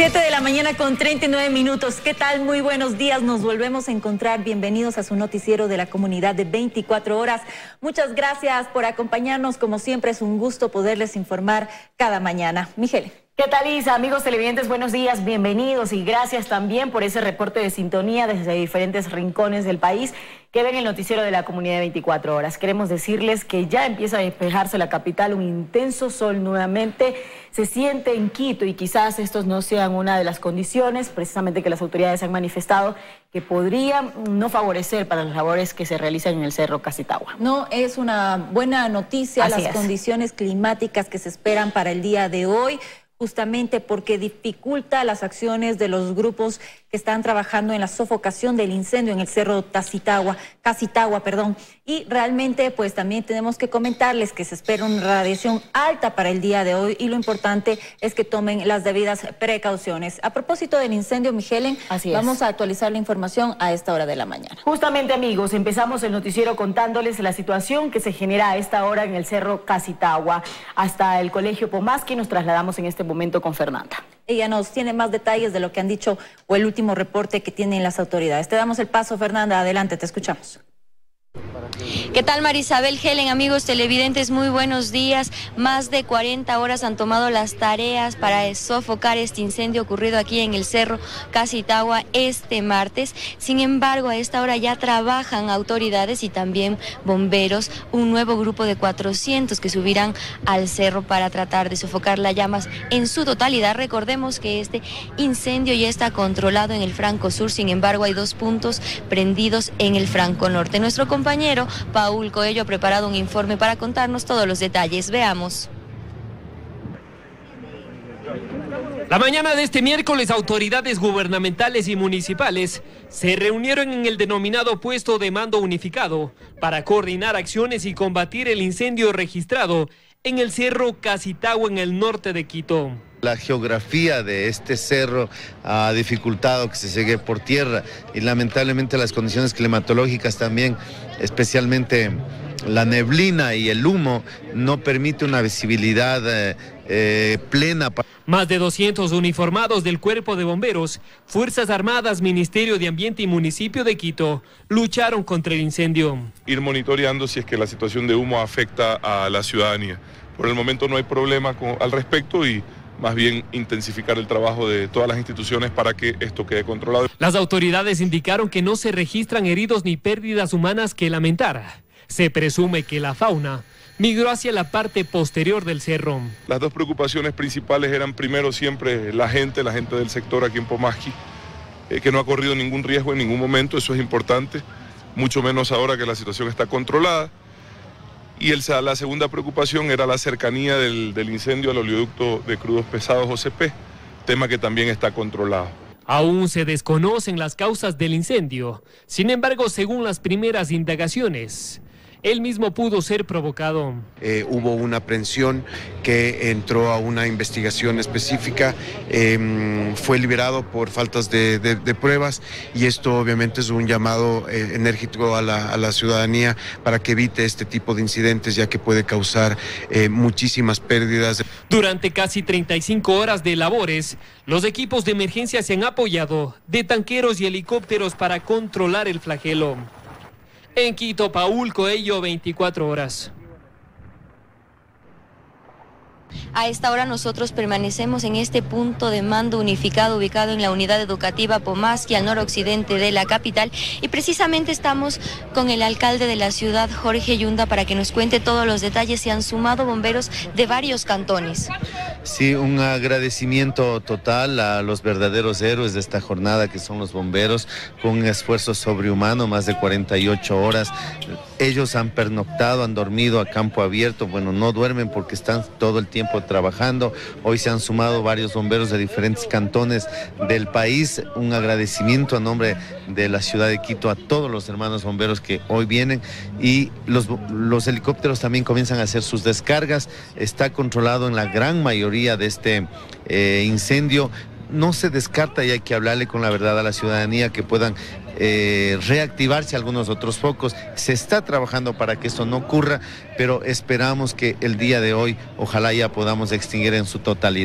7 de la mañana con 39 minutos. ¿Qué tal? Muy buenos días. Nos volvemos a encontrar. Bienvenidos a su noticiero de la comunidad de 24 horas. Muchas gracias por acompañarnos. Como siempre, es un gusto poderles informar cada mañana. Miguel. ¿Qué tal, Isa? Amigos televidentes, buenos días, bienvenidos y gracias también por ese reporte de sintonía desde diferentes rincones del país que ven el noticiero de la comunidad de 24 horas. Queremos decirles que ya empieza a despejarse la capital, un intenso sol nuevamente se siente en Quito y quizás estos no sean una de las condiciones precisamente que las autoridades han manifestado que podrían no favorecer para las labores que se realizan en el Cerro Casitagua. No, es una buena noticia las condiciones climáticas que se esperan para el día de hoy, justamente porque dificulta las acciones de los grupos que están trabajando en la sofocación del incendio en el Cerro Casitagua, y realmente pues también tenemos que comentarles que se espera una radiación alta para el día de hoy y lo importante es que tomen las debidas precauciones. A propósito del incendio, Miguel, vamos a actualizar la información a esta hora de la mañana. Justamente, amigos, empezamos el noticiero contándoles la situación que se genera a esta hora en el Cerro Casitagua. Hasta el Colegio Pomaski nos trasladamos en este momento con Fernanda. Ella nos tiene más detalles de lo que han dicho o el último reporte que tienen las autoridades. Te damos el paso, Fernanda. Adelante, te escuchamos. ¿Qué tal, Marisabel, Helen, amigos televidentes? Muy buenos días. Más de 40 horas han tomado las tareas para sofocar este incendio ocurrido aquí en el Cerro Casitagua este martes. Sin embargo, a esta hora ya trabajan autoridades y también bomberos, un nuevo grupo de 400 que subirán al cerro para tratar de sofocar las llamas en su totalidad. Recordemos que este incendio ya está controlado en el Franco Sur, sin embargo, hay 2 puntos prendidos en el Franco Norte. Nuestro compañero Paul Coello ha preparado un informe para contarnos todos los detalles. Veamos. La mañana de este miércoles, autoridades gubernamentales y municipales se reunieron en el denominado puesto de mando unificado para coordinar acciones y combatir el incendio registrado en el Cerro Casitagua en el norte de Quito. La geografía de este cerro ha dificultado que se llegue por tierra y lamentablemente las condiciones climatológicas también, especialmente la neblina y el humo, no permite una visibilidad plena. Más de 200 uniformados del Cuerpo de Bomberos, Fuerzas Armadas, Ministerio de Ambiente y Municipio de Quito lucharon contra el incendio. Ir monitoreando si es que la situación de humo afecta a la ciudadanía. Por el momento no hay problema al respecto y más bien intensificar el trabajo de todas las instituciones para que esto quede controlado. Las autoridades indicaron que no se registran heridos ni pérdidas humanas que lamentar. Se presume que la fauna migró hacia la parte posterior del cerro. Las 2 preocupaciones principales eran primero siempre la gente del sector aquí en Pomaski, que no ha corrido ningún riesgo en ningún momento, eso es importante, mucho menos ahora que la situación está controlada. Y la segunda preocupación era la cercanía del incendio al oleoducto de crudos pesados OCP, tema que también está controlado. Aún se desconocen las causas del incendio. Sin embargo, según las primeras indagaciones, él mismo pudo ser provocado. Hubo una aprehensión que entró a una investigación específica, fue liberado por faltas de pruebas y esto obviamente es un llamado enérgico a la ciudadanía para que evite este tipo de incidentes ya que puede causar muchísimas pérdidas. Durante casi 35 horas de labores, los equipos de emergencia se han apoyado de tanqueros y helicópteros para controlar el flagelo. En Quito, Paul Coello, 24 horas. A esta hora nosotros permanecemos en este punto de mando unificado ubicado en la unidad educativa Pomaski, al noroccidente de la capital, y precisamente estamos con el alcalde de la ciudad, Jorge Yunda, para que nos cuente todos los detalles. Se han sumado bomberos de varios cantones. Sí, un agradecimiento total a los verdaderos héroes de esta jornada que son los bomberos, con un esfuerzo sobrehumano, más de 48 horas. Ellos han pernoctado, han dormido a campo abierto, bueno, no duermen porque están todo el tiempo trabajando. Hoy se han sumado varios bomberos de diferentes cantones del país. Un agradecimiento a nombre de la ciudad de Quito a todos los hermanos bomberos que hoy vienen, y los helicópteros también comienzan a hacer sus descargas. Está controlado en la gran mayoría de este incendio. No se descarta y hay que hablarle con la verdad a la ciudadanía que puedan reactivarse algunos otros focos. Se está trabajando para que esto no ocurra, pero esperamos que el día de hoy ojalá ya podamos extinguir en su totalidad.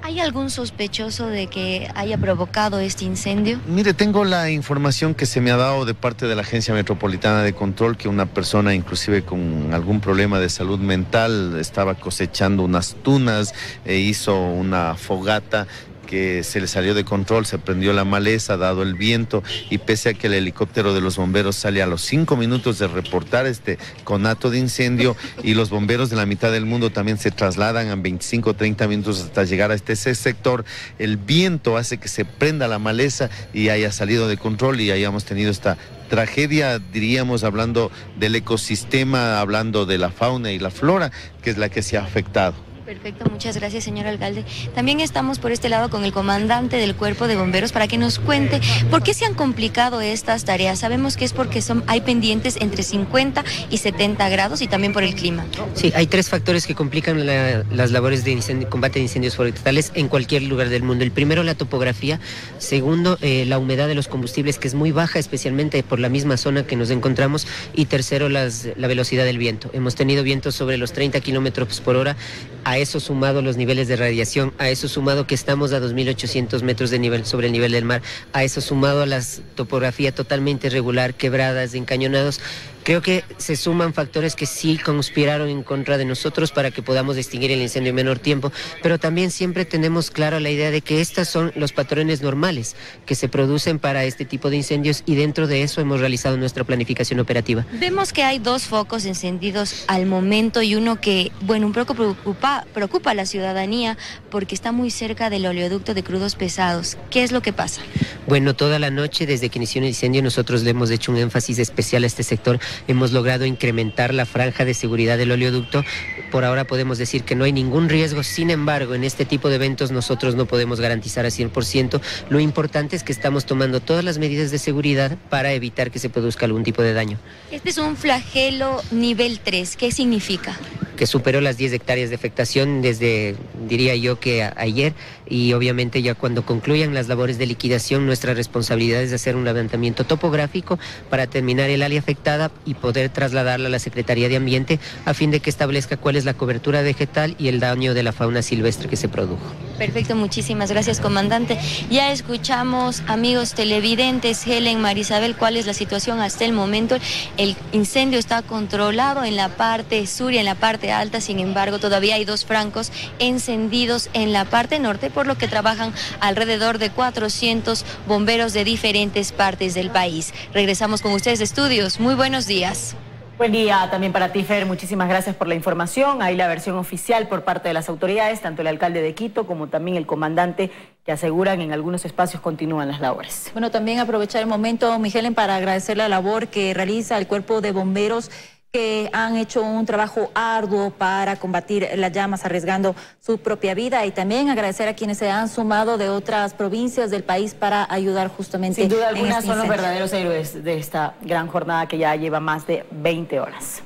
¿Hay algún sospechoso de que haya provocado este incendio? Mire, tengo la información que se me ha dado de parte de la Agencia Metropolitana de Control que una persona, inclusive con algún problema de salud mental, estaba cosechando unas tunas e hizo una fogata que se le salió de control, se prendió la maleza, dado el viento, y pese a que el helicóptero de los bomberos sale a los 5 minutos de reportar este conato de incendio, y los bomberos de la mitad del mundo también se trasladan a 25 o 30 minutos hasta llegar a este sector, el viento hace que se prenda la maleza y haya salido de control y hayamos tenido esta tragedia, diríamos, hablando del ecosistema, hablando de la fauna y la flora, que es la que se ha afectado. Perfecto, muchas gracias, señor alcalde. También estamos por este lado con el comandante del Cuerpo de Bomberos para que nos cuente por qué se han complicado estas tareas. Sabemos que es porque hay pendientes entre 50 y 70 grados y también por el clima. Sí, hay 3 factores que complican las labores de combate de incendios forestales en cualquier lugar del mundo. El primero, la topografía. Segundo, la humedad de los combustibles, que es muy baja, especialmente por la misma zona que nos encontramos. Y tercero, la velocidad del viento. Hemos tenido vientos sobre los 30 kilómetros por hora. A eso sumado los niveles de radiación, a eso sumado que estamos a 2.800 metros de nivel sobre el nivel del mar, a eso sumado a la topografía totalmente irregular, quebradas, encañonados. Creo que se suman factores que sí conspiraron en contra de nosotros para que podamos extinguir el incendio en menor tiempo, pero también siempre tenemos clara la idea de que estos son los patrones normales que se producen para este tipo de incendios y dentro de eso hemos realizado nuestra planificación operativa. Vemos que hay 2 focos encendidos al momento y uno que, bueno, un poco preocupa a la ciudadanía porque está muy cerca del oleoducto de crudos pesados. ¿Qué es lo que pasa? Bueno, toda la noche desde que inició el incendio nosotros le hemos hecho un énfasis especial a este sector. Hemos logrado incrementar la franja de seguridad del oleoducto. Por ahora podemos decir que no hay ningún riesgo. Sin embargo, en este tipo de eventos nosotros no podemos garantizar al 100%. Lo importante es que estamos tomando todas las medidas de seguridad para evitar que se produzca algún tipo de daño. Este es un flagelo nivel 3. ¿Qué significa? Que superó las 10 hectáreas de afectación desde, diría yo, que ayer, y obviamente ya cuando concluyan las labores de liquidación, nuestra responsabilidad es hacer un levantamiento topográfico para terminar el área afectada y poder trasladarla a la Secretaría de Ambiente a fin de que establezca cuál es la cobertura vegetal y el daño de la fauna silvestre que se produjo. Perfecto, muchísimas gracias, comandante. Ya escuchamos, amigos televidentes, Helen, Marisabel, cuál es la situación hasta el momento. El incendio está controlado en la parte sur y en la parte alta, sin embargo, todavía hay 2 francos encendidos en la parte norte, por lo que trabajan alrededor de 400 bomberos de diferentes partes del país. Regresamos con ustedes de estudios. Muy buenos días. Buen día también para ti, Fer. Muchísimas gracias por la información. Ahí la versión oficial por parte de las autoridades, tanto el alcalde de Quito como también el comandante, que aseguran en algunos espacios continúan las labores. Bueno, también aprovechar el momento, Miguel, para agradecer la labor que realiza el Cuerpo de Bomberos, que han hecho un trabajo arduo para combatir las llamas, arriesgando su propia vida, y también agradecer a quienes se han sumado de otras provincias del país para ayudar justamente. Sin duda alguna son los verdaderos héroes de esta gran jornada que ya lleva más de 20 horas.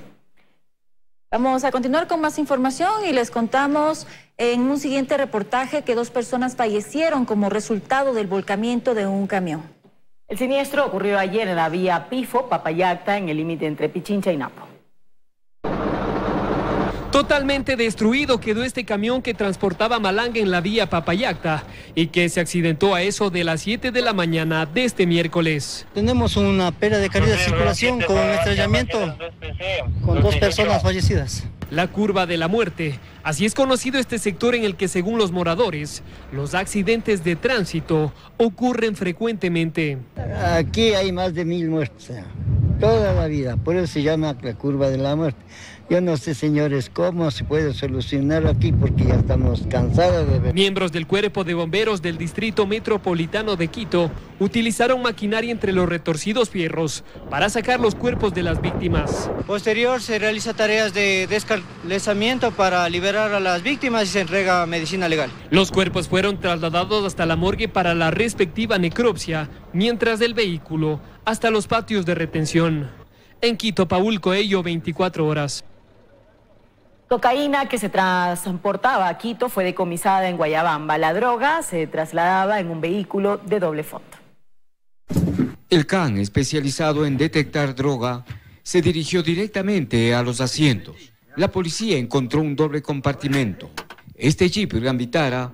Vamos a continuar con más información y les contamos en un siguiente reportaje que 2 personas fallecieron como resultado del volcamiento de un camión. El siniestro ocurrió ayer en la vía Pifo-Papayacta, en el límite entre Pichincha y Napo. Totalmente destruido quedó este camión que transportaba malanga en la vía Papayacta y que se accidentó a eso de las 7 de la mañana de este miércoles. Tenemos una pérdida de calidad de circulación con estrellamiento, con 2 personas fallecidas. La curva de la muerte, así es conocido este sector en el que, según los moradores, los accidentes de tránsito ocurren frecuentemente. Aquí hay más de 1000 muertos, toda la vida, por eso se llama la curva de la muerte. Yo no sé, señores, cómo se puede solucionar aquí porque ya estamos cansados de ver. Miembros del Cuerpo de Bomberos del Distrito Metropolitano de Quito utilizaron maquinaria entre los retorcidos fierros para sacar los cuerpos de las víctimas. Posterior se realiza tareas de descalzamiento para liberar a las víctimas y se entrega medicina legal. Los cuerpos fueron trasladados hasta la morgue para la respectiva necropsia, mientras del vehículo hasta los patios de retención. En Quito, Paul Coello, 24 horas. Cocaína que se transportaba a Quito fue decomisada en Guayabamba. La droga se trasladaba en un vehículo de doble fondo. El CAN, especializado en detectar droga, se dirigió directamente a los asientos. La policía encontró un doble compartimento. Este Jeep Gran Vitara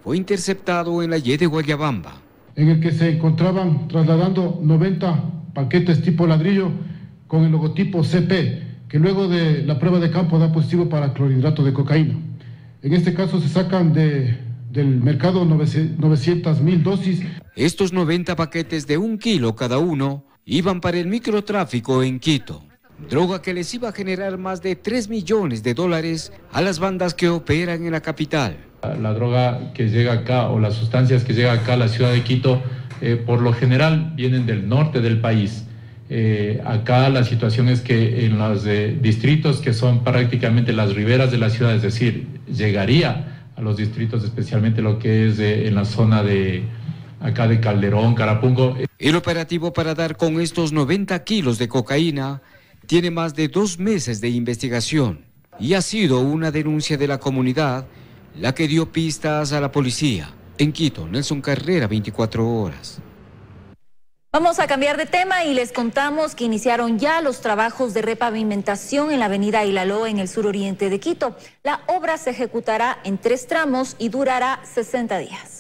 fue interceptado en la Y de Guayabamba, en el que se encontraban trasladando 90 paquetes tipo ladrillo con el logotipo CP, que luego de la prueba de campo da positivo para clorhidrato de cocaína. En este caso se sacan del mercado 900.000 dosis. Estos 90 paquetes de 1 kilo cada uno iban para el microtráfico en Quito, droga que les iba a generar más de $3 millones a las bandas que operan en la capital. La droga que llega acá o las sustancias que llegan acá a la ciudad de Quito, por lo general vienen del norte del país. Acá la situación es que en los distritos que son prácticamente las riberas de la ciudad, es decir, llegaría a los distritos, especialmente lo que es en la zona de acá de Calderón, Carapungo. El operativo para dar con estos 90 kilos de cocaína tiene más de 2 meses de investigación y ha sido una denuncia de la comunidad la que dio pistas a la policía. En Quito, Nelson Carrera, 24 horas. Vamos a cambiar de tema y les contamos que iniciaron ya los trabajos de repavimentación en la avenida Ilaló en el suroriente de Quito. La obra se ejecutará en 3 tramos y durará 60 días.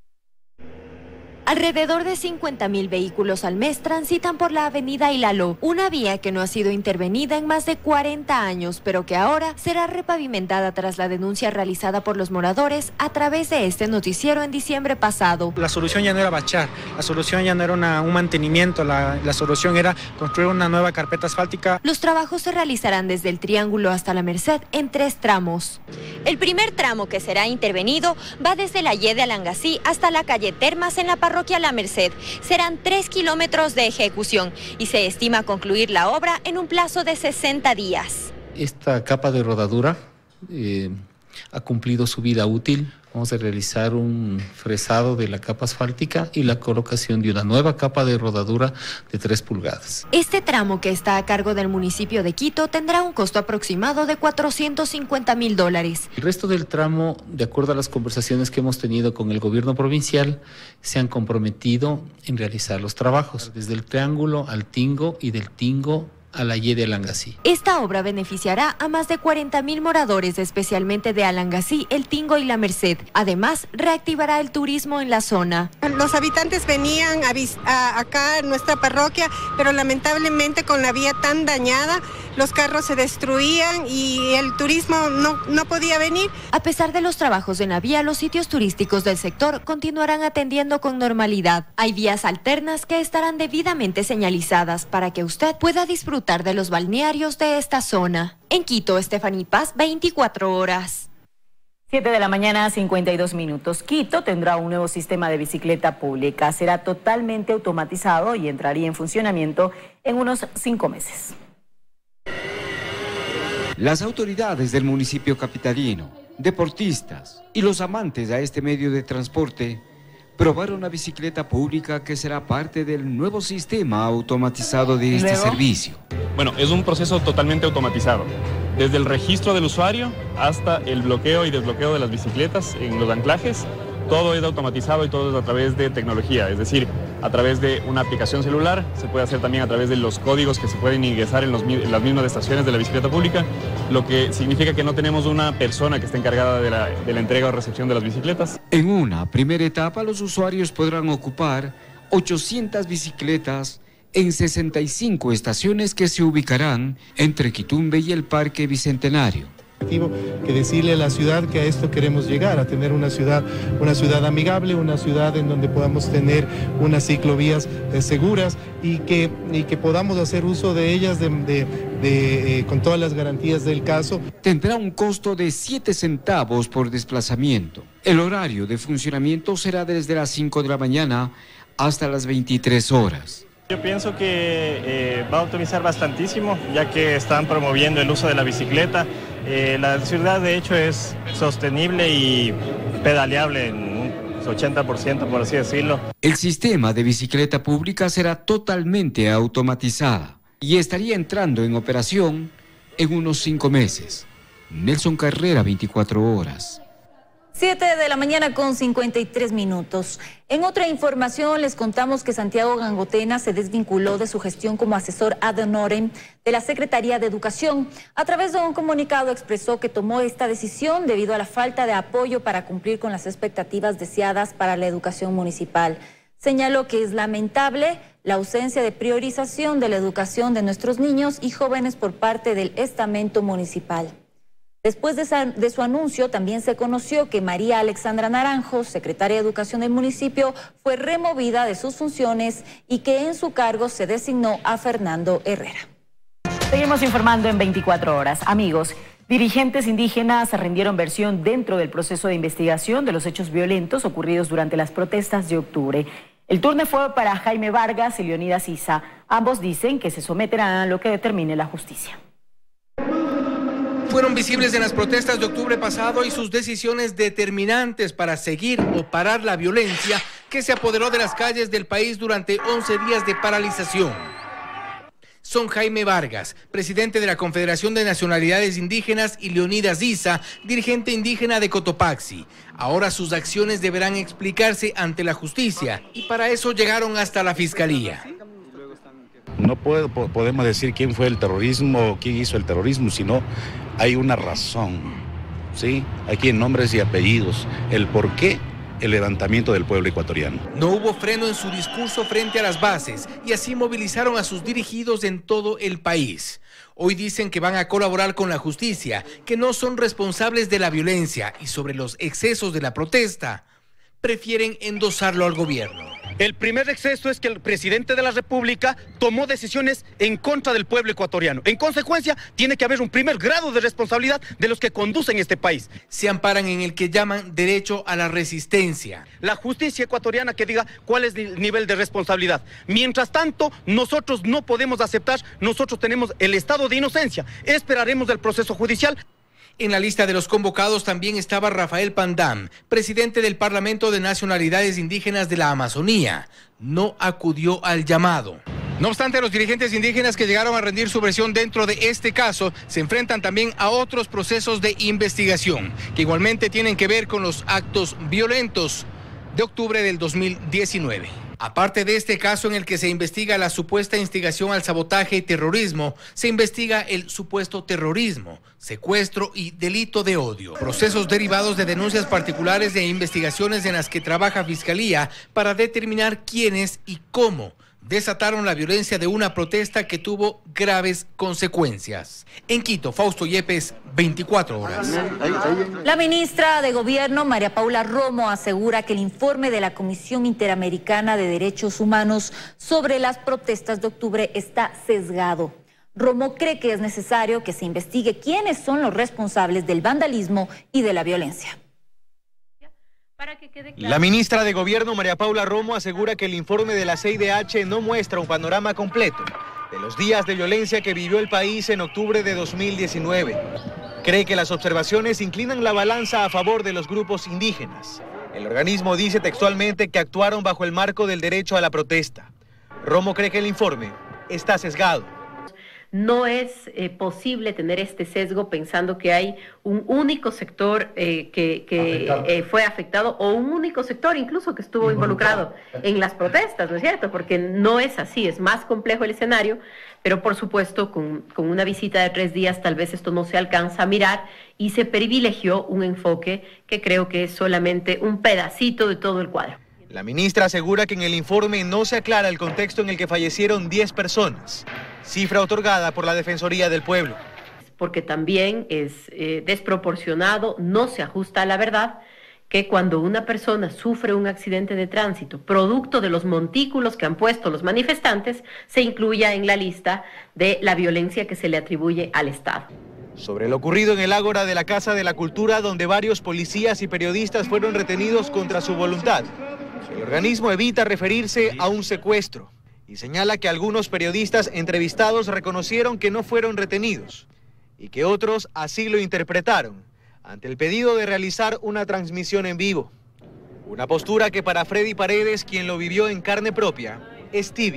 Alrededor de 50.000 vehículos al mes transitan por la avenida Ilaló, una vía que no ha sido intervenida en más de 40 años, pero que ahora será repavimentada tras la denuncia realizada por los moradores a través de este noticiero en diciembre pasado. La solución ya no era bachar, la solución ya no era un mantenimiento, la solución era construir una nueva carpeta asfáltica. Los trabajos se realizarán desde el Triángulo hasta la Merced en 3 tramos. El primer tramo que será intervenido va desde la Y de Alangasí hasta la calle Termas en la parroquia La Merced. Serán 3 kilómetros de ejecución y se estima concluir la obra en un plazo de 60 días. Esta capa de rodadura ha cumplido su vida útil. Vamos a realizar un fresado de la capa asfáltica y la colocación de una nueva capa de rodadura de 3 pulgadas. Este tramo, que está a cargo del municipio de Quito, tendrá un costo aproximado de $450.000. El resto del tramo, de acuerdo a las conversaciones que hemos tenido con el gobierno provincial, se han comprometido en realizar los trabajos, desde el Triángulo al Tingo y del Tingo a la Y de Alangasí. Esta obra beneficiará a más de 40.000 moradores, especialmente de Alangasí, El Tingo y La Merced. Además, reactivará el turismo en la zona. Los habitantes venían acá a nuestra parroquia, pero lamentablemente con la vía tan dañada, los carros se destruían y el turismo no podía venir. A pesar de los trabajos en la vía, los sitios turísticos del sector continuarán atendiendo con normalidad. Hay vías alternas que estarán debidamente señalizadas para que usted pueda disfrutar de los balnearios de esta zona. En Quito, Estefaní Paz, 24 horas. 7 de la mañana, 52 minutos. Quito tendrá un nuevo sistema de bicicleta pública. Será totalmente automatizado y entraría en funcionamiento en unos 5 meses. Las autoridades del municipio capitalino, deportistas y los amantes a este medio de transporte probaron una bicicleta pública que será parte del nuevo sistema automatizado de este servicio. Bueno, es un proceso totalmente automatizado. Desde el registro del usuario hasta el bloqueo y desbloqueo de las bicicletas en los anclajes, todo es automatizado y todo es a través de tecnología, es decir, a través de una aplicación celular, se puede hacer también a través de los códigos que se pueden ingresar en las mismas estaciones de la bicicleta pública, lo que significa que no tenemos una persona que esté encargada de la entrega o recepción de las bicicletas. En una primera etapa, los usuarios podrán ocupar 800 bicicletas en 65 estaciones que se ubicarán entre Quitumbe y el Parque Bicentenario. Que decirle a la ciudad que a esto queremos llegar, a tener una ciudad amigable, una ciudad en donde podamos tener unas ciclovías seguras y que podamos hacer uso de ellas con todas las garantías del caso. Tendrá un costo de 7 centavos por desplazamiento. El horario de funcionamiento será desde las 5 de la mañana hasta las 23 horas. Yo pienso que va a optimizar bastantísimo, ya que están promoviendo el uso de la bicicleta. La ciudad de hecho es sostenible y pedaleable en un 80%, por así decirlo. El sistema de bicicleta pública será totalmente automatizada y estaría entrando en operación en unos 5 meses. Nelson Carrera, 24 horas. 7 de la mañana con 53 minutos. En otra información les contamos que Santiago Gangotena se desvinculó de su gestión como asesor ad honorem de la Secretaría de Educación. A través de un comunicado expresó que tomó esta decisión debido a la falta de apoyo para cumplir con las expectativas deseadas para la educación municipal. Señaló que es lamentable la ausencia de priorización de la educación de nuestros niños y jóvenes por parte del estamento municipal. Después de su anuncio, también se conoció que María Alexandra Naranjo, secretaria de Educación del municipio, fue removida de sus funciones y que en su cargo se designó a Fernando Herrera. Seguimos informando en 24 horas. Amigos, dirigentes indígenas rindieron versión dentro del proceso de investigación de los hechos violentos ocurridos durante las protestas de octubre. El turno fue para Jaime Vargas y Leonidas Issa. Ambos dicen que se someterán a lo que determine la justicia. Fueron visibles en las protestas de octubre pasado y sus decisiones determinantes para seguir o parar la violencia que se apoderó de las calles del país durante 11 días de paralización. Son Jaime Vargas, presidente de la Confederación de Nacionalidades Indígenas, y Leonidas Issa, dirigente indígena de Cotopaxi. Ahora sus acciones deberán explicarse ante la justicia y para eso llegaron hasta la fiscalía. No podemos decir quién fue el terrorismo o quién hizo el terrorismo, sino hay una razón, ¿sí? Aquí en nombres y apellidos, el por qué el levantamiento del pueblo ecuatoriano. No hubo freno en su discurso frente a las bases y así movilizaron a sus dirigidos en todo el país. Hoy dicen que van a colaborar con la justicia, que no son responsables de la violencia y sobre los excesos de la protesta, prefieren endosarlo al gobierno. El primer exceso es que el presidente de la República tomó decisiones en contra del pueblo ecuatoriano. En consecuencia, tiene que haber un primer grado de responsabilidad de los que conducen este país. Se amparan en el que llaman derecho a la resistencia. La justicia ecuatoriana que diga cuál es el nivel de responsabilidad. Mientras tanto, nosotros no podemos aceptar, nosotros tenemos el estado de inocencia. Esperaremos del proceso judicial. En la lista de los convocados también estaba Rafael Pandam, presidente del Parlamento de Nacionalidades Indígenas de la Amazonía. No acudió al llamado. No obstante, los dirigentes indígenas que llegaron a rendir su versión dentro de este caso se enfrentan también a otros procesos de investigación, que igualmente tienen que ver con los actos violentos de octubre del 2019. Aparte de este caso en el que se investiga la supuesta instigación al sabotaje y terrorismo, se investiga el supuesto terrorismo, secuestro y delito de odio. Procesos derivados de denuncias particulares de investigaciones en las que trabaja Fiscalía para determinar quiénes y cómo desataron la violencia de una protesta que tuvo graves consecuencias. En Quito, Fausto Yepes, 24 horas. La ministra de Gobierno, María Paula Romo, asegura que el informe de la Comisión Interamericana de Derechos Humanos sobre las protestas de octubre está sesgado. Romo cree que es necesario que se investigue quiénes son los responsables del vandalismo y de la violencia. La ministra de Gobierno, María Paula Romo, asegura que el informe de la CIDH no muestra un panorama completo de los días de violencia que vivió el país en octubre de 2019. Cree que las observaciones inclinan la balanza a favor de los grupos indígenas. El organismo dice textualmente que actuaron bajo el marco del derecho a la protesta. Romo cree que el informe está sesgado. No es posible tener este sesgo pensando que hay un único sector que fue afectado o un único sector incluso que estuvo involucrado en las protestas, ¿no es cierto? Porque no es así, es más complejo el escenario, pero por supuesto con una visita de 3 días tal vez esto no se alcanza a mirar y se privilegió un enfoque que creo que es solamente un pedacito de todo el cuadro. La ministra asegura que en el informe no se aclara el contexto en el que fallecieron 10 personas, cifra otorgada por la Defensoría del Pueblo. Porque también es desproporcionado, no se ajusta a la verdad, que cuando una persona sufre un accidente de tránsito, producto de los montículos que han puesto los manifestantes, se incluya en la lista de la violencia que se le atribuye al Estado. Sobre lo ocurrido en el ágora de la Casa de la Cultura, donde varios policías y periodistas fueron retenidos contra su voluntad, el organismo evita referirse a un secuestro y señala que algunos periodistas entrevistados reconocieron que no fueron retenidos y que otros así lo interpretaron ante el pedido de realizar una transmisión en vivo. Una postura que para Freddy Paredes, quien lo vivió en carne propia, es tibia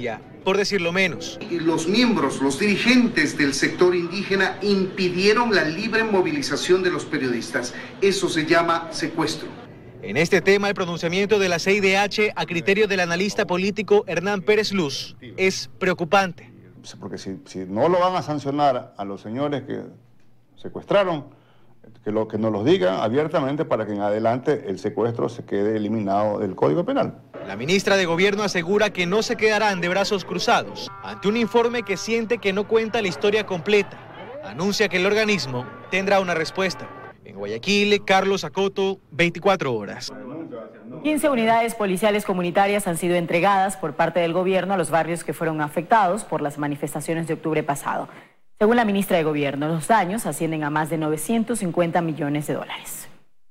por decirlo menos. Los miembros, los dirigentes del sector indígena impidieron la libre movilización de los periodistas. Eso se llama secuestro. En este tema, el pronunciamiento de la CIDH a criterio del analista político Hernán Pérez Luz es preocupante. Porque si no lo van a sancionar a los señores que secuestraron, que nos los digan abiertamente para que en adelante el secuestro se quede eliminado del Código Penal. La ministra de Gobierno asegura que no se quedarán de brazos cruzados ante un informe que siente que no cuenta la historia completa. Anuncia que el organismo tendrá una respuesta. En Guayaquil, Carlos Acoto, 24 horas. 15 unidades policiales comunitarias han sido entregadas por parte del gobierno a los barrios que fueron afectados por las manifestaciones de octubre pasado. Según la ministra de Gobierno, los daños ascienden a más de 950 millones de dólares.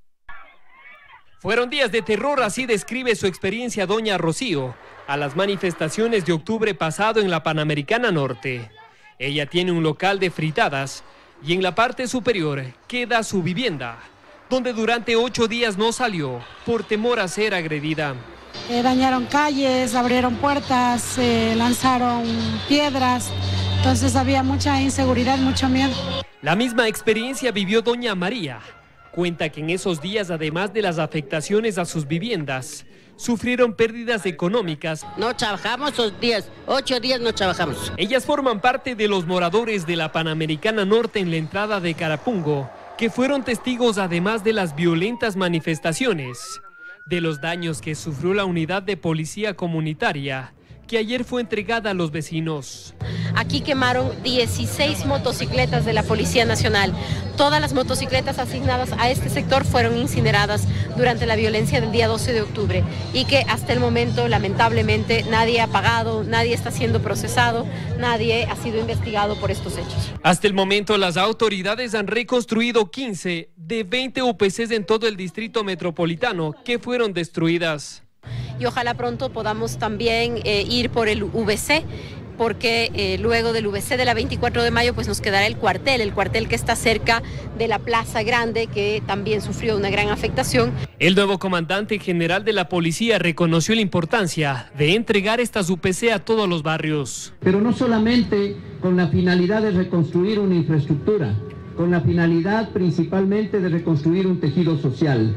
Fueron días de terror, así describe su experiencia doña Rocío, a las manifestaciones de octubre pasado en la Panamericana Norte. Ella tiene un local de fritadas y en la parte superior queda su vivienda, donde durante 8 días no salió por temor a ser agredida. Dañaron calles, abrieron puertas, lanzaron piedras, entonces había mucha inseguridad, mucho miedo. La misma experiencia vivió doña María. Cuenta que en esos días, además de las afectaciones a sus viviendas, sufrieron pérdidas económicas. No trabajamos esos días, 8 días no trabajamos. Ellas forman parte de los moradores de la Panamericana Norte en la entrada de Carapungo, que fueron testigos además de las violentas manifestaciones, de los daños que sufrió la unidad de policía comunitaria, que ayer fue entregada a los vecinos. Aquí quemaron 16 motocicletas de la Policía Nacional. Todas las motocicletas asignadas a este sector fueron incineradas durante la violencia del día 12 de octubre y que hasta el momento, lamentablemente, nadie ha pagado, nadie está siendo procesado, nadie ha sido investigado por estos hechos. Hasta el momento, las autoridades han reconstruido 15 de 20 UPCs en todo el distrito metropolitano que fueron destruidas. Y ojalá pronto podamos también ir por el VC, porque luego del VC de la 24 de mayo pues nos quedará el cuartel que está cerca de la Plaza Grande, que también sufrió una gran afectación. El nuevo comandante general de la policía reconoció la importancia de entregar estas UPC a todos los barrios. Pero no solamente con la finalidad de reconstruir una infraestructura, con la finalidad principalmente de reconstruir un tejido social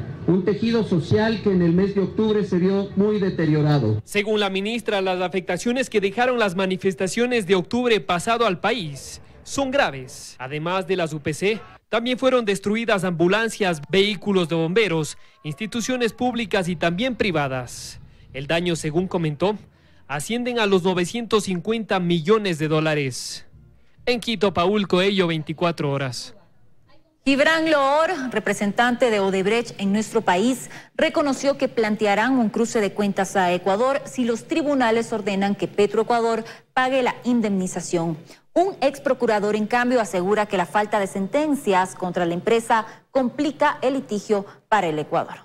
que en el mes de octubre se vio muy deteriorado. Según la ministra, las afectaciones que dejaron las manifestaciones de octubre pasado al país son graves. Además de las UPC, también fueron destruidas ambulancias, vehículos de bomberos, instituciones públicas y también privadas. El daño, según comentó, ascienden a los 950 millones de dólares. En Quito, Paul Coello, 24 horas. Gibran Loor, representante de Odebrecht en nuestro país, reconoció que plantearán un cruce de cuentas a Ecuador si los tribunales ordenan que Petroecuador pague la indemnización. Un ex procurador, en cambio, asegura que la falta de sentencias contra la empresa complica el litigio para el Ecuador.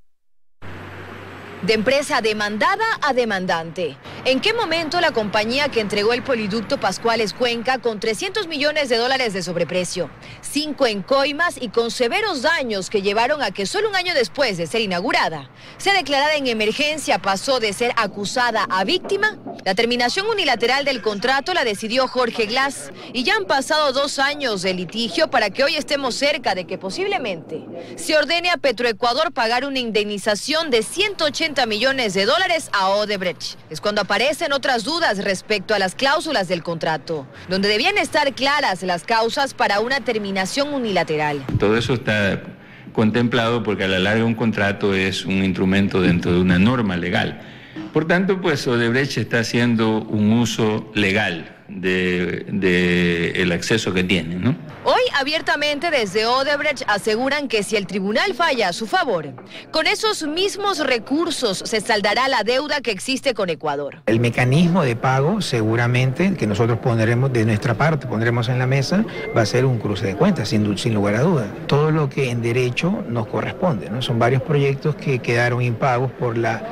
De empresa demandada a demandante. ¿En qué momento la compañía que entregó el poliducto Pascuales Cuenca con 300 millones de dólares de sobreprecio, 5 en coimas y con severos daños que llevaron a que solo un año después de ser inaugurada, sea declarada en emergencia, pasó de ser acusada a víctima? La terminación unilateral del contrato la decidió Jorge Glass y ya han pasado 2 años de litigio para que hoy estemos cerca de que posiblemente se ordene a Petroecuador pagar una indemnización de 180 millones de dólares a Odebrecht. Es cuando aparecen otras dudas respecto a las cláusulas del contrato, donde debían estar claras las causas para una terminación unilateral. Todo eso está contemplado porque a la larga un contrato es un instrumento dentro de una norma legal. Por tanto, pues Odebrecht está haciendo un uso legal del acceso que tiene, ¿no? Hoy abiertamente desde Odebrecht aseguran que si el tribunal falla a su favor, con esos mismos recursos se saldará la deuda que existe con Ecuador. El mecanismo de pago seguramente que nosotros pondremos de nuestra parte, pondremos en la mesa, va a ser un cruce de cuentas, sin lugar a duda. Todo lo que en derecho nos corresponde, ¿no? Son varios proyectos que quedaron impagos por la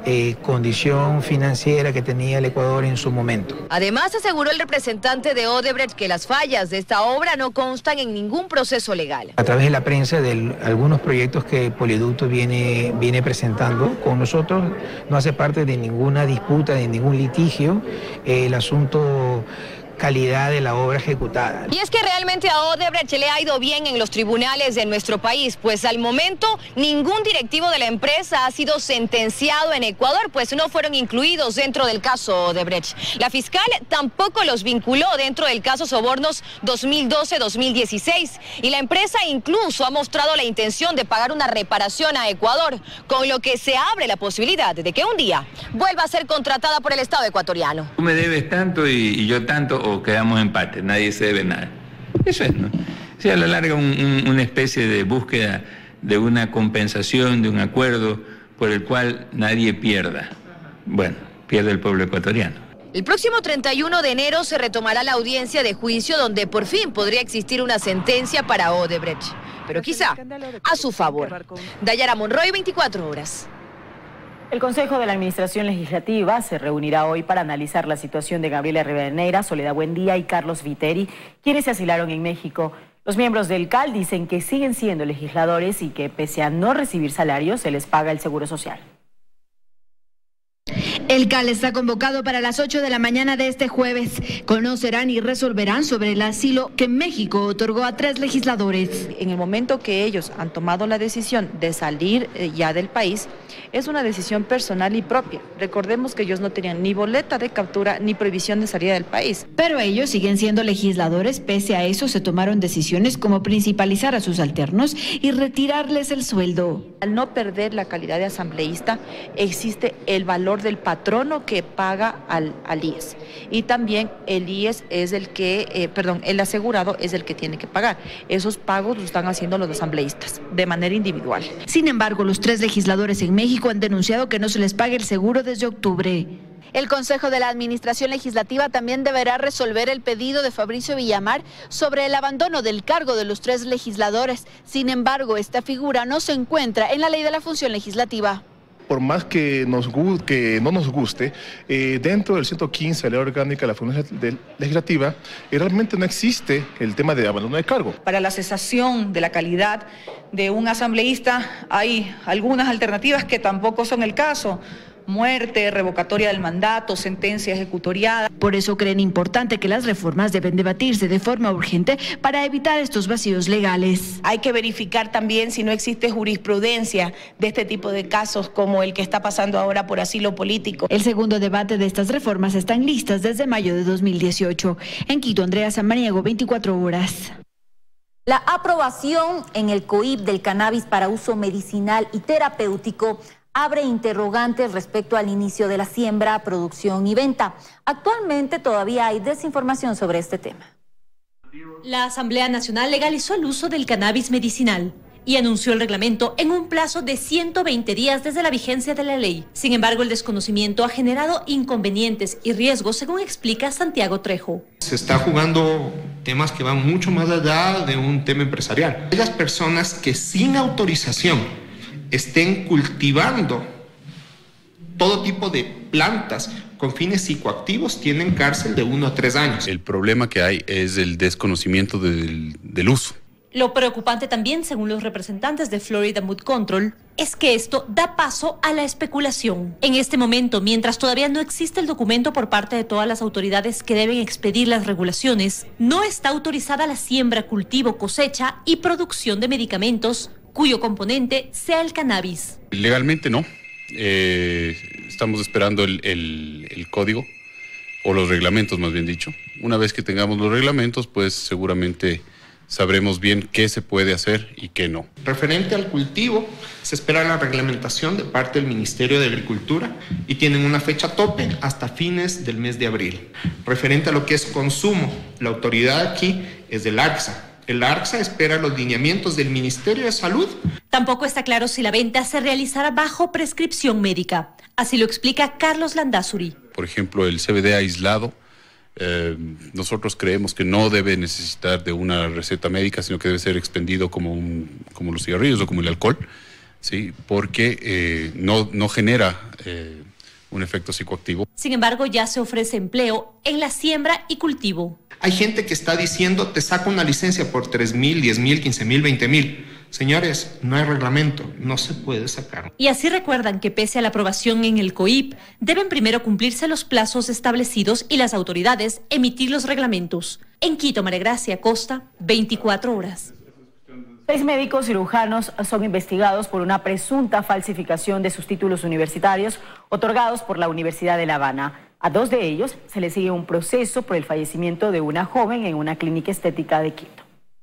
condición financiera que tenía el Ecuador en su momento. Además, aseguró el representante de Odebrecht que las fallas de esta obra no constan en ningún proceso legal. A través de la prensa de algunos proyectos que Poliducto viene presentando con nosotros, no hace parte de ninguna disputa, de ningún litigio, el asunto calidad de la obra ejecutada. Y es que realmente a Odebrecht le ha ido bien en los tribunales de nuestro país, pues al momento ningún directivo de la empresa ha sido sentenciado en Ecuador, pues no fueron incluidos dentro del caso Odebrecht. La fiscal tampoco los vinculó dentro del caso Sobornos 2012-2016 y la empresa incluso ha mostrado la intención de pagar una reparación a Ecuador, con lo que se abre la posibilidad de que un día vuelva a ser contratada por el Estado ecuatoriano. Tú me debes tanto y yo tanto, o quedamos empate, nadie se debe nada. Eso es, ¿no? O sea, a la larga una especie de búsqueda de una compensación, de un acuerdo por el cual nadie pierda. Bueno, pierde el pueblo ecuatoriano. El próximo 31 de enero se retomará la audiencia de juicio donde por fin podría existir una sentencia para Odebrecht, pero quizá a su favor. Dayara Monroy, 24 horas. El Consejo de la Administración Legislativa se reunirá hoy para analizar la situación de Gabriela Rivadeneira, Soledad Buendía y Carlos Viteri, quienes se asilaron en México. Los miembros del CAL dicen que siguen siendo legisladores y que pese a no recibir salarios se les paga el seguro social. El CAL está convocado para las 8 de la mañana de este jueves. Conocerán y resolverán sobre el asilo que México otorgó a 3 legisladores. En el momento que ellos han tomado la decisión de salir ya del país, es una decisión personal y propia. Recordemos que ellos no tenían ni boleta de captura ni prohibición de salida del país. Pero ellos siguen siendo legisladores, pese a eso se tomaron decisiones como principalizar a sus alternos y retirarles el sueldo. Al no perder la calidad de asambleísta, existe el valor del patrono que paga al IES. Y también el IES es el que, el asegurado es el que tiene que pagar. Esos pagos los están haciendo los asambleístas de manera individual. Sin embargo, los 3 legisladores en México han denunciado que no se les pague el seguro desde octubre. El Consejo de la Administración Legislativa también deberá resolver el pedido de Fabricio Villamar sobre el abandono del cargo de los 3 legisladores. Sin embargo, esta figura no se encuentra en la Ley de la Función Legislativa. Por más que no nos guste, dentro del 115 de la Ley Orgánica de la Función Legislativa, realmente no existe el tema de abandono de cargo. Para la cesación de la calidad de un asambleísta hay algunas alternativas que tampoco son el caso. Muerte, revocatoria del mandato, sentencia ejecutoriada. Por eso creen importante que las reformas deben debatirse de forma urgente para evitar estos vacíos legales. Hay que verificar también si no existe jurisprudencia de este tipo de casos como el que está pasando ahora por asilo político. El segundo debate de estas reformas están listas desde mayo de 2018. En Quito, Andrea Samaniego, 24 horas. La aprobación en el COIP del cannabis para uso medicinal y terapéutico abre interrogantes respecto al inicio de la siembra, producción y venta. Actualmente todavía hay desinformación sobre este tema. La Asamblea Nacional legalizó el uso del cannabis medicinal y anunció el reglamento en un plazo de 120 días desde la vigencia de la ley. Sin embargo, el desconocimiento ha generado inconvenientes y riesgos, según explica Santiago Trejo. Se está jugando temas que van mucho más allá de un tema empresarial. Aquellas personas que sin autorización estén cultivando todo tipo de plantas con fines psicoactivos tienen cárcel de 1 a 3 años. El problema que hay es el desconocimiento del uso. Lo preocupante también, según los representantes de Florida Mood Control, es que esto da paso a la especulación. En este momento, mientras todavía no existe el documento por parte de todas las autoridades que deben expedir las regulaciones, no está autorizada la siembra, cultivo, cosecha y producción de medicamentos cuyo componente sea el cannabis. Legalmente no. Estamos esperando el código, o los reglamentos más bien dicho. Una vez que tengamos los reglamentos, pues seguramente sabremos bien qué se puede hacer y qué no. Referente al cultivo, se espera la reglamentación de parte del Ministerio de Agricultura y tienen una fecha tope hasta fines del mes de abril. Referente a lo que es consumo, la autoridad aquí es del ARCSA. El ARCSA espera los lineamientos del Ministerio de Salud. Tampoco está claro si la venta se realizará bajo prescripción médica. Así lo explica Carlos Landazuri. Por ejemplo, el CBD aislado, nosotros creemos que no debe necesitar de una receta médica, sino que debe ser expendido como los cigarrillos o como el alcohol, ¿sí? Porque no genera un efecto psicoactivo. Sin embargo, ya se ofrece empleo en la siembra y cultivo. Hay gente que está diciendo, te saco una licencia por 3,000, 10,000, 15,000, 20,000. Señores, no hay reglamento, no se puede sacar. Y así recuerdan que pese a la aprobación en el COIP, deben primero cumplirse los plazos establecidos y las autoridades emitir los reglamentos. En Quito, María Gracia Costa, 24 horas. 6 médicos cirujanos son investigados por una presunta falsificación de sus títulos universitarios otorgados por la Universidad de La Habana. A 2 de ellos se les sigue un proceso por el fallecimiento de una joven en una clínica estética de Quito.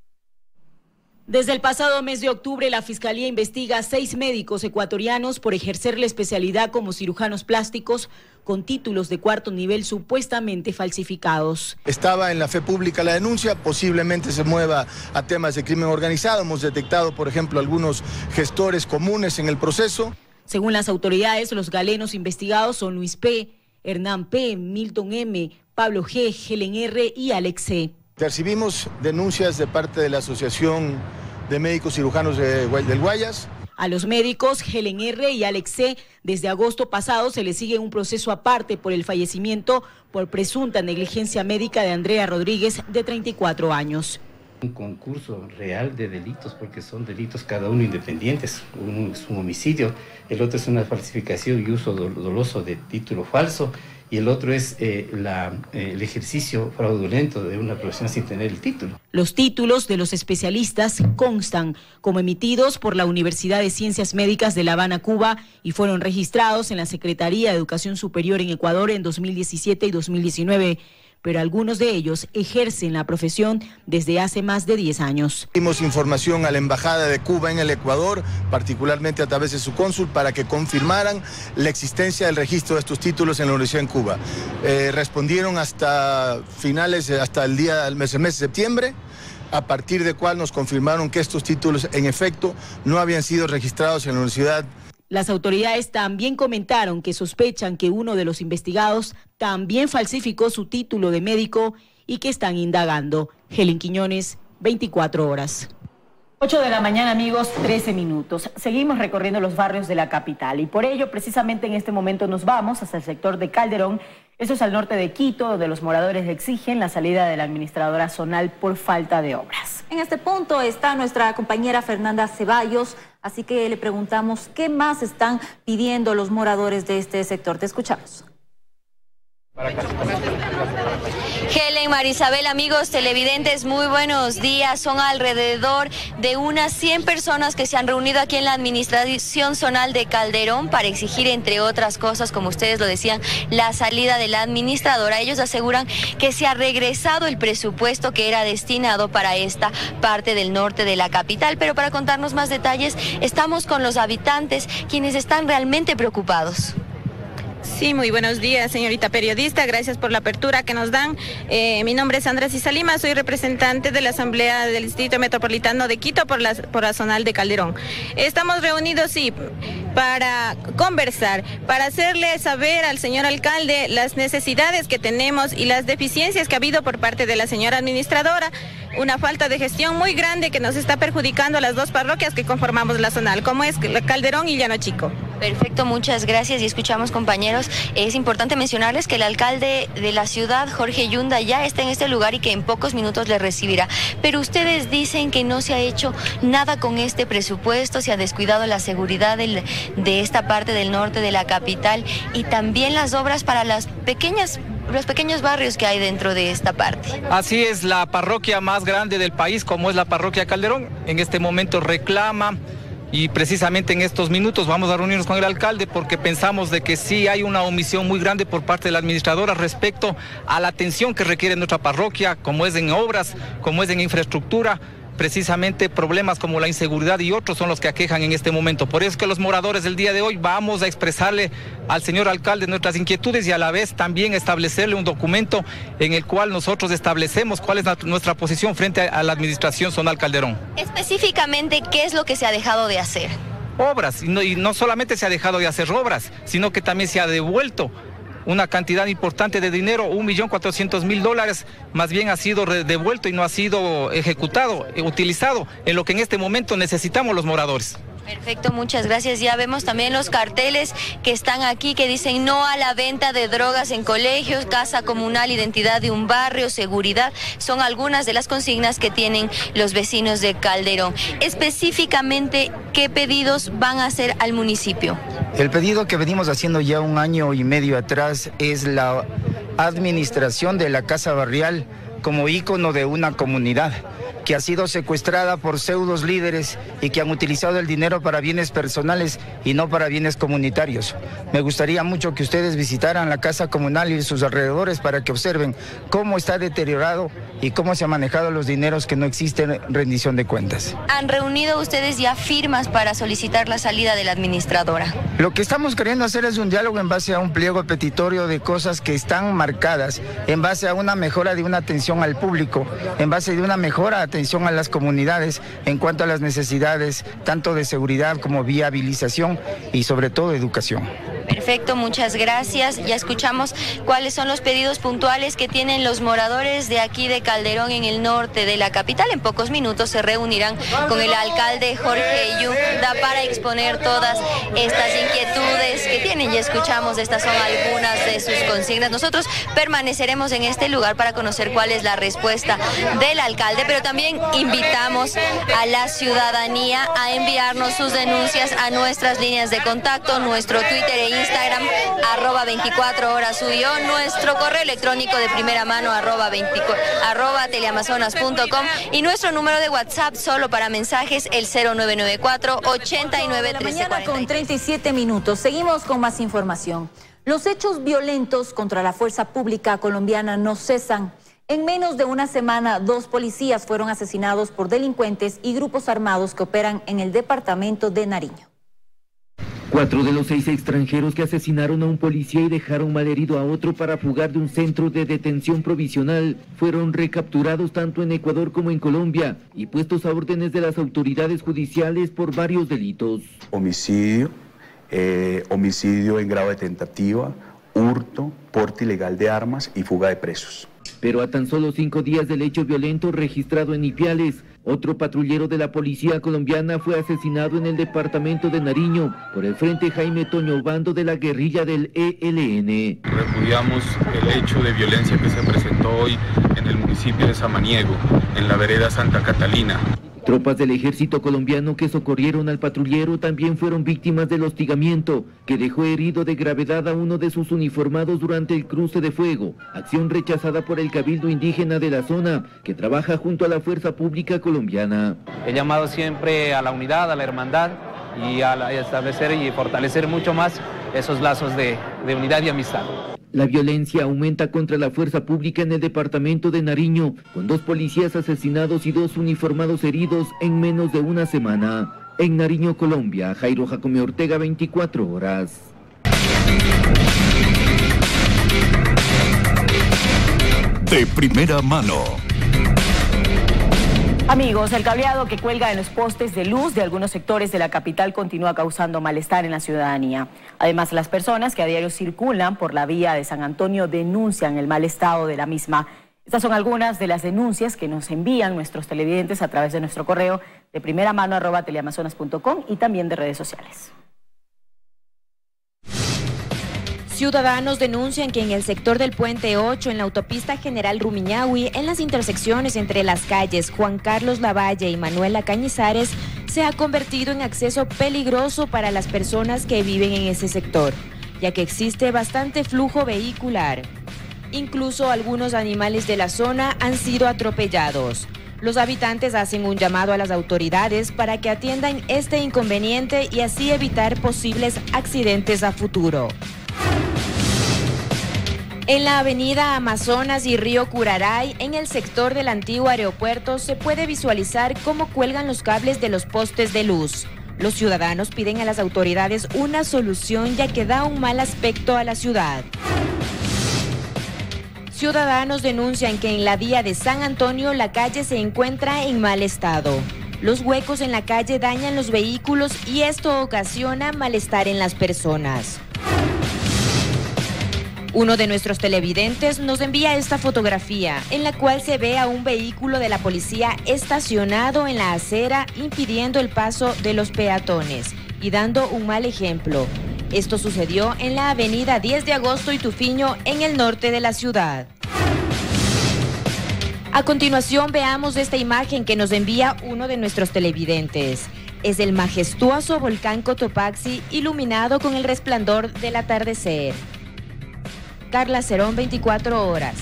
Desde el pasado mes de octubre, la Fiscalía investiga a 6 médicos ecuatorianos por ejercer la especialidad como cirujanos plásticos con títulos de 4º nivel supuestamente falsificados. Estaba en la fe pública la denuncia, posiblemente se mueva a temas de crimen organizado. Hemos detectado, por ejemplo, algunos gestores comunes en el proceso. Según las autoridades, los galenos investigados son Luis P., Hernán P., Milton M., Pablo G., Helen R. y Alex C. Recibimos denuncias de parte de la Asociación de Médicos Cirujanos del Guayas. A los médicos Helen R. y Alex C. desde agosto pasado se les sigue un proceso aparte por el fallecimiento por presunta negligencia médica de Andrea Rodríguez, de 34 años. Un concurso real de delitos, porque son delitos cada uno independientes. Uno es un homicidio, el otro es una falsificación y uso doloso de título falso, y el otro es el ejercicio fraudulento de una profesión sin tener el título. Los títulos de los especialistas constan como emitidos por la Universidad de Ciencias Médicas de La Habana, Cuba, y fueron registrados en la Secretaría de Educación Superior en Ecuador en 2017 y 2019. Pero algunos de ellos ejercen la profesión desde hace más de 10 años. Dimos información a la Embajada de Cuba en el Ecuador, particularmente a través de su cónsul, para que confirmaran la existencia del registro de estos títulos en la Universidad en Cuba. Respondieron hasta finales, hasta el mes de septiembre, a partir de cual nos confirmaron que estos títulos en efecto no habían sido registrados en la universidad. Las autoridades también comentaron que sospechan que uno de los investigados también falsificó su título de médico y que están indagando. Helen Quiñones, 24 horas. 8 de la mañana, amigos, 13 minutos. Seguimos recorriendo los barrios de la capital y por ello, precisamente en este momento nos vamos hasta el sector de Calderón. Eso es al norte de Quito, donde los moradores exigen la salida de la administradora zonal por falta de obras. En este punto está nuestra compañera Fernanda Ceballos, así que le preguntamos qué más están pidiendo los moradores de este sector. Te escuchamos. Helen, Marisabel, amigos televidentes, muy buenos días. Son alrededor de unas 100 personas que se han reunido aquí en la administración zonal de Calderón para exigir, entre otras cosas, como ustedes lo decían, la salida de la administradora. Ellos aseguran que se ha regresado el presupuesto que era destinado para esta parte del norte de la capital. Pero para contarnos más detalles, estamos con los habitantes, quienes están realmente preocupados. Sí, muy buenos días, señorita periodista. Gracias por la apertura que nos dan. Mi nombre es Sandra Cisalima, soy representante de la Asamblea del Distrito Metropolitano de Quito por la zonal de Calderón. Estamos reunidos, sí, para conversar, para hacerle saber al señor alcalde las necesidades que tenemos y las deficiencias que ha habido por parte de la señora administradora. Una falta de gestión muy grande que nos está perjudicando a las 2 parroquias que conformamos la zonal, como es Calderón y Llano Chico. Perfecto, muchas gracias. Y escuchamos, compañeros, es importante mencionarles que el alcalde de la ciudad, Jorge Yunda, ya está en este lugar y que en pocos minutos le recibirá. Pero ustedes dicen que no se ha hecho nada con este presupuesto, se ha descuidado la seguridad de esta parte del norte de la capital y también las obras para los pequeños barrios que hay dentro de esta parte. Así es, la parroquia más grande del país, como es la parroquia Calderón, en este momento reclama, y precisamente en estos minutos vamos a reunirnos con el alcalde porque pensamos de que sí hay una omisión muy grande por parte de la administradora respecto a la atención que requiere nuestra parroquia, como es en obras, como es en infraestructura. Precisamente problemas como la inseguridad y otros son los que aquejan en este momento. Por eso es que los moradores del día de hoy vamos a expresarle al señor alcalde nuestras inquietudes y a la vez también establecerle un documento en el cual nosotros establecemos cuál es nuestra posición frente a la administración zonal Calderón. Específicamente, ¿qué es lo que se ha dejado de hacer? Obras, y no solamente se ha dejado de hacer obras, sino que también se ha devuelto una cantidad importante de dinero, $1.400.000, más bien ha sido devuelto y no ha sido ejecutado, utilizado en lo que en este momento necesitamos los moradores. Perfecto, muchas gracias. Ya vemos también los carteles que están aquí que dicen no a la venta de drogas en colegios, casa comunal, identidad de un barrio, seguridad. Son algunas de las consignas que tienen los vecinos de Calderón. Específicamente, ¿qué pedidos van a hacer al municipio? El pedido que venimos haciendo ya 1 año y medio atrás es la administración de la Casa Barrial como ícono de una comunidad que ha sido secuestrada por pseudos líderes y que han utilizado el dinero para bienes personales y no para bienes comunitarios. Me gustaría mucho que ustedes visitaran la casa comunal y sus alrededores para que observen cómo está deteriorado y cómo se han manejado los dineros que no existen rendición de cuentas. ¿Han reunido ustedes ya firmas para solicitar la salida de la administradora? Lo que estamos queriendo hacer es un diálogo en base a un pliego petitorio de cosas que están marcadas, en base a una mejora de una atención al público, en base de una mejora atención a las comunidades en cuanto a las necesidades tanto de seguridad como viabilización y sobre todo educación. Perfecto, muchas gracias. Ya escuchamos cuáles son los pedidos puntuales que tienen los moradores de aquí de Calderón en el norte de la capital. En pocos minutos se reunirán con el alcalde Jorge Yunda para exponer todas estas inquietudes que tienen. Ya escuchamos, estas son algunas de sus consignas. Nosotros permaneceremos en este lugar para conocer cuál es la respuesta del alcalde, pero también invitamos a la ciudadanía a enviarnos sus denuncias a nuestras líneas de contacto, nuestro Twitter e Instagram, @24horas_, nuestro correo electrónico de primera mano, @teleamazonas.com, y nuestro número de WhatsApp solo para mensajes, el 0994-89 1340. Mañana con 37 minutos. Seguimos con más información. Los hechos violentos contra la fuerza pública colombiana no cesan. En menos de una semana, 2 policías fueron asesinados por delincuentes y grupos armados que operan en el departamento de Nariño. 4 de los 6 extranjeros que asesinaron a un policía y dejaron malherido a otro para fugar de un centro de detención provisional fueron recapturados tanto en Ecuador como en Colombia y puestos a órdenes de las autoridades judiciales por varios delitos. Homicidio, homicidio en grado de tentativa, hurto, porte ilegal de armas y fuga de presos. Pero a tan solo 5 días del hecho violento registrado en Ipiales, otro patrullero de la policía colombiana fue asesinado en el departamento de Nariño por el Frente Jaime Toño Obando de la guerrilla del ELN. Repudiamos el hecho de violencia que se presentó hoy en el municipio de Samaniego, en la vereda Santa Catalina. Tropas del ejército colombiano que socorrieron al patrullero también fueron víctimas del hostigamiento, que dejó herido de gravedad a uno de sus uniformados durante el cruce de fuego, acción rechazada por el cabildo indígena de la zona, que trabaja junto a la fuerza pública colombiana. He llamado siempre a la unidad, a la hermandad y a establecer y fortalecer mucho más esos lazos de unidad y amistad. La violencia aumenta contra la fuerza pública en el departamento de Nariño, con 2 policías asesinados y 2 uniformados heridos en menos de una semana. En Nariño, Colombia, Jairo Jacome Ortega, 24 horas. De primera mano. Amigos, el cableado que cuelga en los postes de luz de algunos sectores de la capital continúa causando malestar en la ciudadanía. Además, las personas que a diario circulan por la vía de San Antonio denuncian el mal estado de la misma. Estas son algunas de las denuncias que nos envían nuestros televidentes a través de nuestro correo de primera mano @teleamazonas.com y también de redes sociales. Ciudadanos denuncian que en el sector del Puente 8, en la autopista General Rumiñahui, en las intersecciones entre las calles Juan Carlos Lavalle y Manuela Cañizares, se ha convertido en acceso peligroso para las personas que viven en ese sector, ya que existe bastante flujo vehicular. Incluso algunos animales de la zona han sido atropellados. Los habitantes hacen un llamado a las autoridades para que atiendan este inconveniente y así evitar posibles accidentes a futuro. En la avenida Amazonas y Río Curaray, en el sector del antiguo aeropuerto, se puede visualizar cómo cuelgan los cables de los postes de luz. Los ciudadanos piden a las autoridades una solución, ya que da un mal aspecto a la ciudad. Ciudadanos denuncian que en la vía de San Antonio la calle se encuentra en mal estado. Los huecos en la calle dañan los vehículos y esto ocasiona malestar en las personas. Uno de nuestros televidentes nos envía esta fotografía en la cual se ve a un vehículo de la policía estacionado en la acera impidiendo el paso de los peatones y dando un mal ejemplo. Esto sucedió en la avenida 10 de Agosto y Tufiño en el norte de la ciudad. A continuación veamos esta imagen que nos envía uno de nuestros televidentes. Es el majestuoso volcán Cotopaxi iluminado con el resplandor del atardecer. Carla Cerón, 24 horas.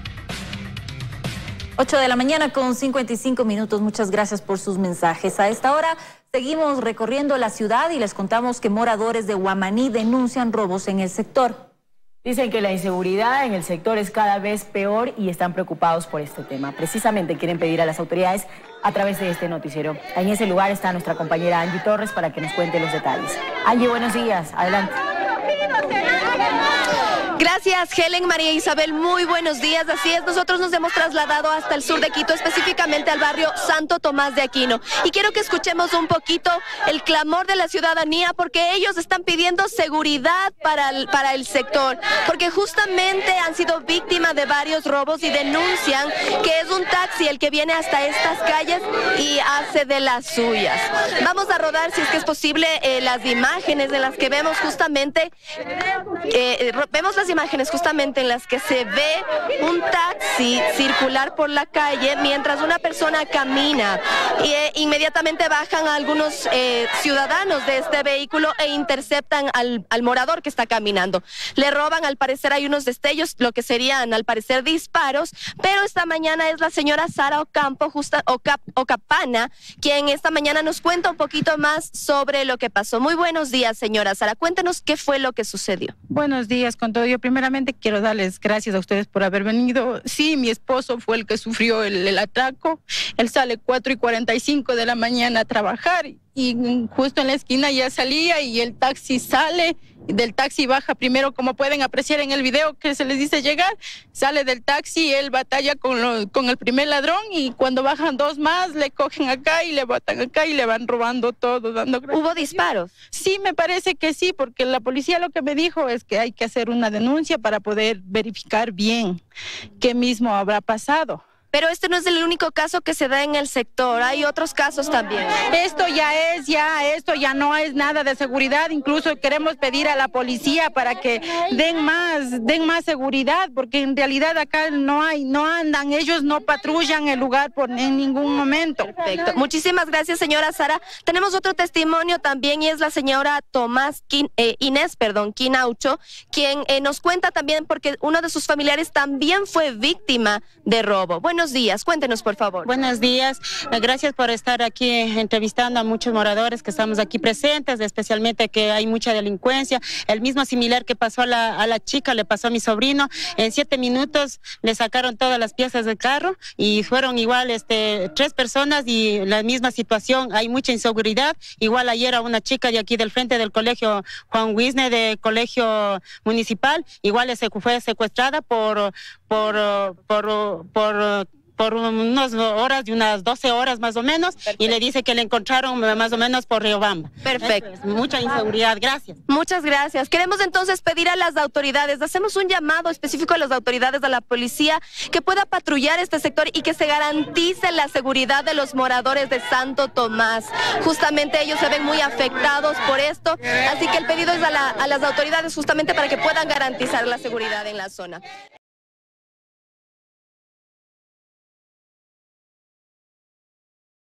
8 de la mañana con 55 minutos. Muchas gracias por sus mensajes. A esta hora seguimos recorriendo la ciudad y les contamos que moradores de Guamaní denuncian robos en el sector. Dicen que la inseguridad en el sector es cada vez peor y están preocupados por este tema. Precisamente quieren pedir a las autoridades a través de este noticiero. En ese lugar está nuestra compañera Angie Torres para que nos cuente los detalles. Angie, buenos días. Adelante. Gracias, Helen, María Isabel, muy buenos días. Así es, nosotros nos hemos trasladado hasta el sur de Quito, específicamente al barrio Santo Tomás de Aquino. Y quiero que escuchemos un poquito el clamor de la ciudadanía, porque ellos están pidiendo seguridad para el sector, porque justamente han sido víctimas de varios robos y denuncian que es un taxi el que viene hasta estas calles y hace de las suyas. Vamos a rodar, si es que es posible, las imágenes en las que vemos justamente, en las que se ve un taxi circular por la calle mientras una persona camina. Inmediatamente bajan a algunos ciudadanos de este vehículo e interceptan al morador que está caminando. Le roban, al parecer hay unos destellos, lo que serían al parecer disparos, pero esta mañana es la señora Sara Ocapana quien esta mañana nos cuenta un poquito más sobre lo que pasó. Muy buenos días, señora Sara. Cuéntenos qué fue lo que sucedió. Buenos días con todo. Yo primeramente quiero darles gracias a ustedes por haber venido. Sí, mi esposo fue el que sufrió el atraco. Él sale 4:45 de la mañana a trabajar y justo en la esquina ya salía y el taxi sale. Del taxi baja primero, como pueden apreciar en el video que se les dice llegar, sale del taxi, él batalla con el primer ladrón y cuando bajan dos más le cogen acá y le botan acá y le van robando todo. ¿Hubo disparos? Sí, me parece que sí, porque la policía lo que me dijo es que hay que hacer una denuncia para poder verificar bien qué mismo habrá pasado. Pero este no es el único caso que se da en el sector, hay otros casos también. Esto ya no es nada de seguridad, incluso queremos pedir a la policía para que den más seguridad, porque en realidad acá no andan, ellos no patrullan el lugar en ningún momento. Perfecto, muchísimas gracias, señora Sara. Tenemos otro testimonio también y es la señora Inés Quinaucho, quien nos cuenta también porque uno de sus familiares también fue víctima de robo. Buenos días, cuéntenos por favor. Buenos días, gracias por estar aquí entrevistando a muchos moradores que estamos aquí presentes, especialmente que hay mucha delincuencia. El mismo similar que pasó a la chica, le pasó a mi sobrino. En 7 minutos le sacaron todas las piezas del carro y fueron igual 3 personas y la misma situación, hay mucha inseguridad. Igual ayer a una chica de aquí del frente del colegio Juan Wisne, de colegio municipal, igual fue secuestrada por unas horas, de unas 12 horas más o menos. Perfecto. Y le dice que le encontraron más o menos por Riobamba. Perfecto. Mucha inseguridad, gracias. Muchas gracias. Queremos entonces pedir a las autoridades, hacemos un llamado específico a las autoridades, a la policía, que pueda patrullar este sector y que se garantice la seguridad de los moradores de Santo Tomás. Justamente ellos se ven muy afectados por esto, así que el pedido es a las autoridades justamente para que puedan garantizar la seguridad en la zona.